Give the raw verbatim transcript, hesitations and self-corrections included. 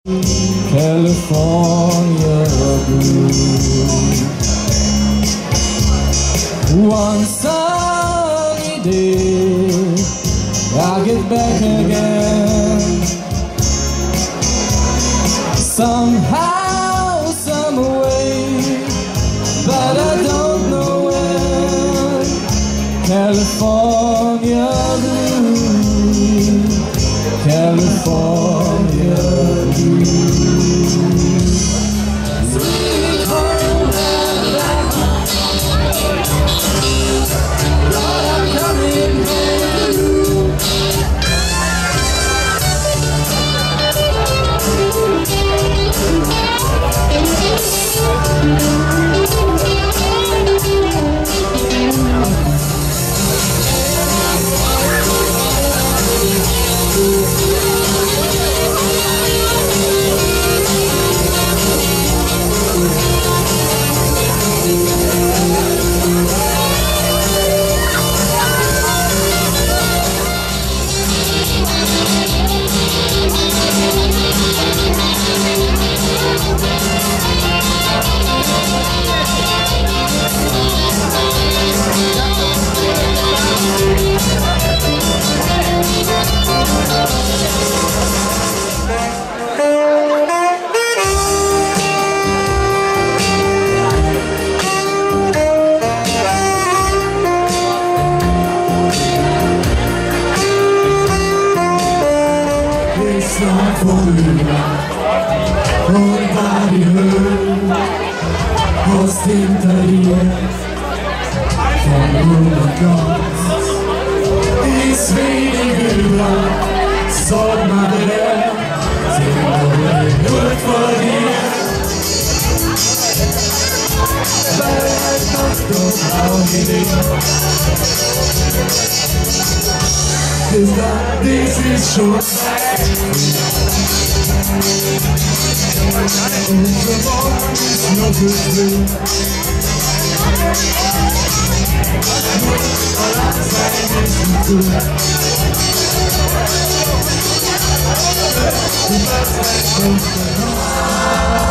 California blue. One sunny day I'll get back again. Somehow, some way, but I don't know when. California blue, California blue. Hållbari höll oss hinter dir från hundert glas i Svedegula somnade den till någon ut för dir. Berget något av idé. Is that this is short? The ball is no good through. All I'm saying is true. The best I can